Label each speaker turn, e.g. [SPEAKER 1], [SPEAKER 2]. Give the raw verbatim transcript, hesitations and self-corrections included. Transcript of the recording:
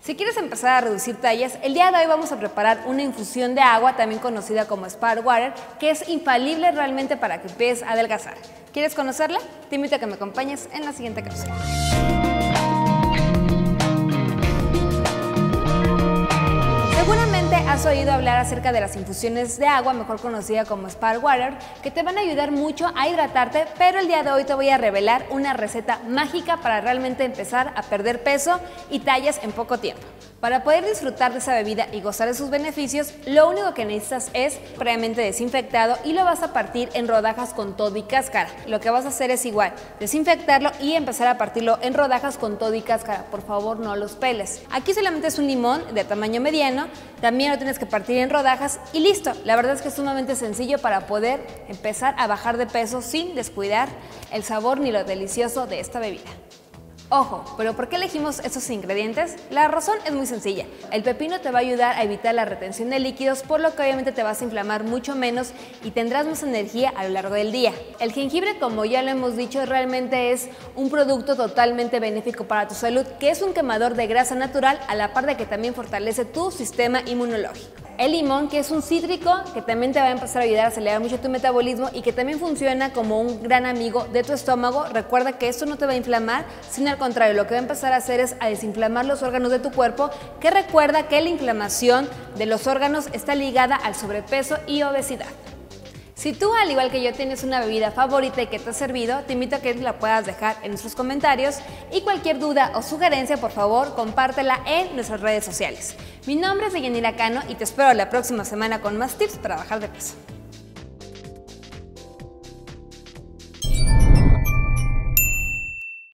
[SPEAKER 1] Si quieres empezar a reducir tallas, el día de hoy vamos a preparar una infusión de agua, también conocida como Spark Water, que es infalible realmente para que empieces a adelgazar. ¿Quieres conocerla? Te invito a que me acompañes en la siguiente cápsula. Seguramente has oído hablar acerca de las infusiones de agua, mejor conocida como Spark Water, que te van a ayudar mucho a hidratarte, pero el día de hoy te voy a revelar una receta mágica para realmente empezar a perder peso y tallas en poco tiempo. Para poder disfrutar de esa bebida y gozar de sus beneficios, lo único que necesitas es previamente desinfectado y lo vas a partir en rodajas con todo y cáscara. Lo que vas a hacer es igual, desinfectarlo y empezar a partirlo en rodajas con todo y cáscara. Por favor, no los peles. Aquí solamente es un limón de tamaño mediano, también lo tienes que partir en rodajas y listo. La verdad es que es sumamente sencillo para poder empezar a bajar de peso sin descuidar el sabor ni lo delicioso de esta bebida. Ojo, ¿pero por qué elegimos estos ingredientes? La razón es muy sencilla. El pepino te va a ayudar a evitar la retención de líquidos, por lo que obviamente te vas a inflamar mucho menos y tendrás más energía a lo largo del día. El jengibre, como ya lo hemos dicho, realmente es un producto totalmente benéfico para tu salud, que es un quemador de grasa natural, a la par de que también fortalece tu sistema inmunológico. El limón, que es un cítrico que también te va a empezar a ayudar a acelerar mucho tu metabolismo y que también funciona como un gran amigo de tu estómago. Recuerda que esto no te va a inflamar, sino al contrario, lo que va a empezar a hacer es a desinflamar los órganos de tu cuerpo, que recuerda que la inflamación de los órganos está ligada al sobrepeso y obesidad. Si tú, al igual que yo, tienes una bebida favorita y que te ha servido, te invito a que la puedas dejar en nuestros comentarios y cualquier duda o sugerencia, por favor, compártela en nuestras redes sociales. Mi nombre es Deyanira Cano y te espero la próxima semana con más tips para bajar de peso.